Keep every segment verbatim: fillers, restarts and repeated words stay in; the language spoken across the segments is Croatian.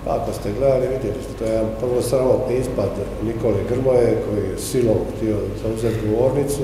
Pa ako ste gledali, vidjeli ste, to je jedan prvo sramotni ispad Nikole Grmoje koji je silom htio zauzeti govornicu,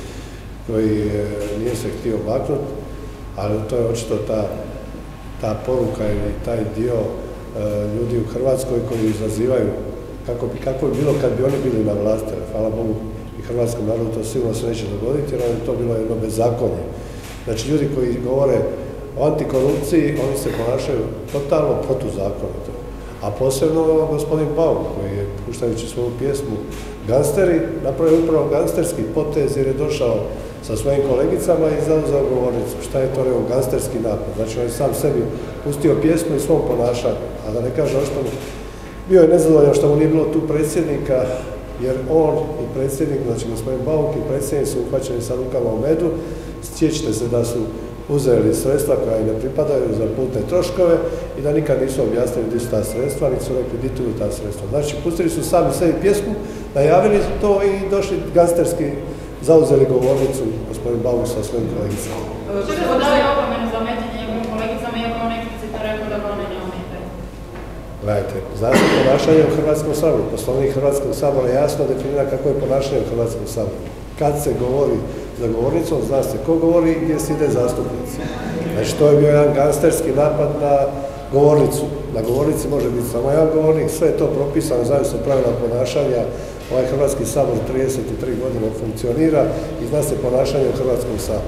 koji je, nije se htio maknuti, ali to je očito ta, ta poruka ili taj dio e, ljudi u Hrvatskoj koji izazivaju kako bi, kako bi bilo kad bi oni bili na vlasti. Hvala Bogu i hrvatskom narodu to sigurno se neće dogoditi jer je to bilo jedno bezakonje. Znači ljudi koji govore o antikorupciji, oni se ponašaju totalno protuzakonito. A posebno gospodin Bauk koji je, puštajući svoju pjesmu Gangsteri, napravio upravo gangsterski potez jer je došao sa svojim kolegicama i zauzeo govornicu. Šta je to revo gangsterski napad? Znači on je sam sebi pustio pjesmu i svom ponašanju, a da ne kaže što mu bio je nezadovoljan što mu nije bilo tu predsjednika, jer on i predsjednik, znači gospodin Bauk i predsjednik su uhvaćeni sa rukama u medu. Sjećate se da su uzeli sredstva koja im ne pripadaju za putne troškove i da nikad nisu objasnili gdje su ta sredstva, niti su rekli gdje tu ta sredstva. Znači, pustili su sami sebi pjesmu, najavili to i došli gangsterski, zauzeli govornicu gospodin Bauk sa svojim kolegicama. Što se dali opomenu za ometanje njegovim kolegicama, iako on eksplicitno rekao da ga one ne ometaju? Gledajte, zna se ponašanje u Hrvatskom saboru. Poslovnik Hrvatskog sabora jasno definira kako je ponašanje u Hrvatskom saboru. Kad se govori za govornicom, zna se ko govori i gdje sjede zastupnici. Znači, to je bio jedan gangsterski napad na govornicu. Na govornici može biti samo jedan govornik, sve je to propisano, znaju se pravila ponašanja. Ovaj Hrvatski sabor trideset tri godine funkcionira i zna se ponašanje u Hrvatskom saboru.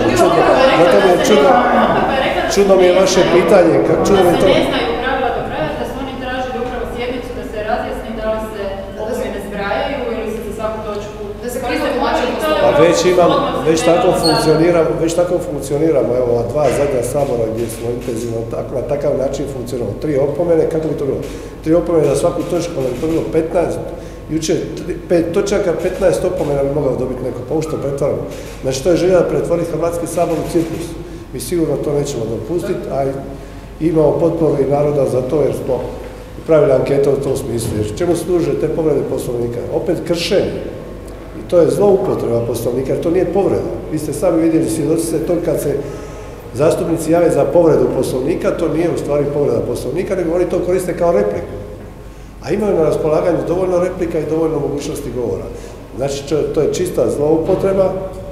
Zato mi je čudno, čudno mi je vaše pitanje. Čudno mi je to... Ne znaju pravila do kraja, da su oni tražili upravo sjednicu da se razjasni da li se opomene zbrajaju ili se za svaku točku da se koriste tumačenje. Pa već imam, već tako funkcioniramo, već tako funkcioniramo, evo ova dva zadnja sabora gdje smo intenzivno tako, na takav način funkcioniramo. Tri opomene, kako bi to bilo? Tri opomene za svaku točku, ali bi to bilo petnaest, jučer pet točaka, petnaest opomena bi mogao dobiti neko, pa u što pretvaramo. Znači to je želja da pretvori Hrvatski sabor u cirkus. Mi sigurno to nećemo dopustiti, a imamo potporu i naroda za to jer smo pravili ankete u tom smislu. Jer čemu služe te povrede Poslovnika? Opet kršenje. I to je zloupotreba Poslovnika, jer to nije povreda. Vi ste sami vidjeli, svjedoci se to kad se zastupnici jave za povredu Poslovnika, to nije u stvari povreda Poslovnika, nego oni to koriste kao repliku. A imaju na raspolaganju dovoljno replika i dovoljno mogućnosti govora. Znači, to je čista zloupotreba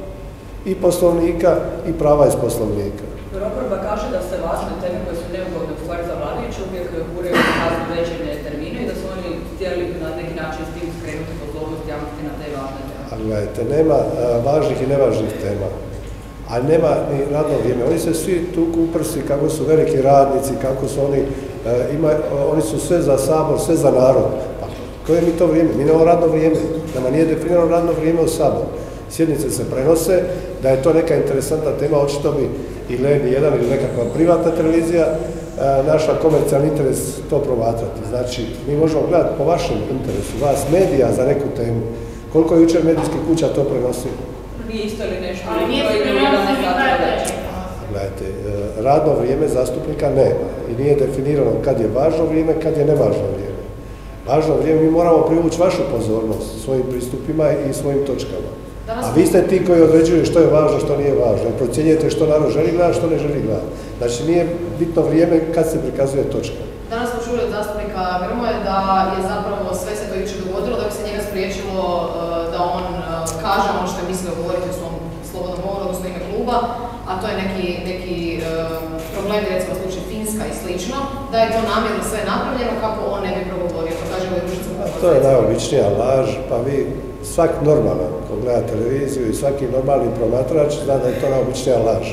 i Poslovnika i prava iz Poslovnika. Oporba kaže da se važne teme koje su neugodne u stvari za vladajuće uvijek guraju na razne večernje termine i da su oni htjeli na neki način s tim skrenuti pozornost javnosti na te važne teme. A gledajte, nema a, važnih i nevažnih tema, a nema ni radno vrijeme. Oni se svi tuku u prsi kako su veliki radnici, kako su oni, a, ima, a, oni su sve za sabor, sve za narod. Pa koje je mi to vrijeme? Mi nemamo radno vrijeme, nama nije definirano radno vrijeme u saboru. Sjednice se prenose, da je to neka interesantna tema, očito bi ili N jedan ili nekakva privatna televizija našla komercijalni interes to promatrati. Znači, mi možemo gledati po vašem interesu, vas medija za neku temu. Koliko je jučer medijskih kuća to prenosilo? Nije isto ili nešto? Ali nije prenosilo ni preveći. Gledajte, radno vrijeme zastupnika nema i nije definirano kad je važno vrijeme, kad je nevažno vrijeme. Važno vrijeme mi moramo privući vašu pozornost svojim pristupima i svojim točkama. A vi ste ti koji određuju što je važno, što nije važno. Procjenjujete što narod želi gledati, što ne želi gledati. Znači nije bitno vrijeme kad se prikazuje točka. Danas smo čuli od zastupnika Grmoje da je zapravo sve se to jučer dogodilo da bi se njega spriječilo da on kaže ono što je mislio govoriti u svom slobodnom govoru, odnosno ime kluba, a to je neki, neki problem, recimo slučaj Finska i slično, da je to namjerno sve napravljeno kako on ne bi progovorio. To kaže ovaj družica. To je najobičnija laž, pa vi svak normalan ko gleda televiziju i svaki normalni promatrač zna da je to najobičnija laž.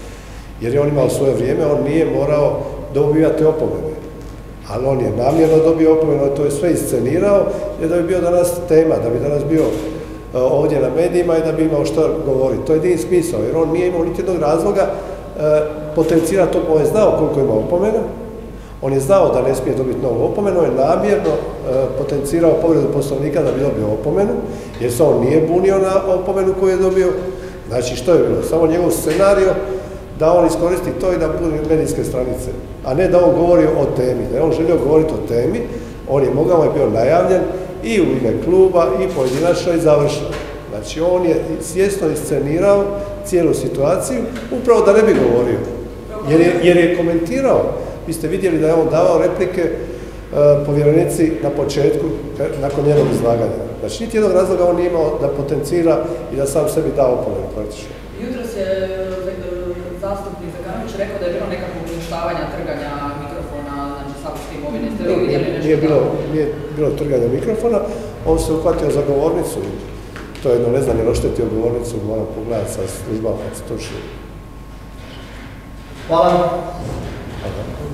Jer je on imao svoje vrijeme, on nije morao dobivati opomene. Ali on je namjerno dobio opomenu, to je sve iscenirao, jer da bi bio danas tema, da bi danas bio uh, ovdje na medijima i da bi imao što govoriti. To je jedini smisao, jer on nije imao niti jednog razloga uh, potencirati opomenu. On je znao koliko ima opomena, on je znao da ne smije dobiti novu opomenu, on je namjerno uh, potencirao povredu Poslovnika da bi dobio opomenu, jer se on nije bunio na opomenu koju je dobio. Znači što je bilo? Samo njegov scenario da on iskoristi to i da puni medijske stranice, a ne da on govori o temi. Da je on želio govoriti o temi, on je mogao, je bio najavljen i u ime kluba i pojedinačno i završeno. Znači on je svjesno iscenirao cijelu situaciju upravo da ne bi govorio, jer je, jer je komentirao. Vi ste vidjeli da je on davao replike povjerenici na početku, nakon njenog izlaganja. Znači, niti jednog razloga on nije imao da potencira i da sam sebi da opomenu praktično. Jutros je zastupnik Zekanović rekao da je bilo nekakvog uništavanja, trganja mikrofona, znači saborske imovine. Ste li vidjeli nešto? Nije bilo, nije bilo trganja mikrofona, on se uhvatio za govornicu. To je jedno, ne znam, je oštetio govornicu, moram pogledati sa službama, točno. Hvala. Hvala.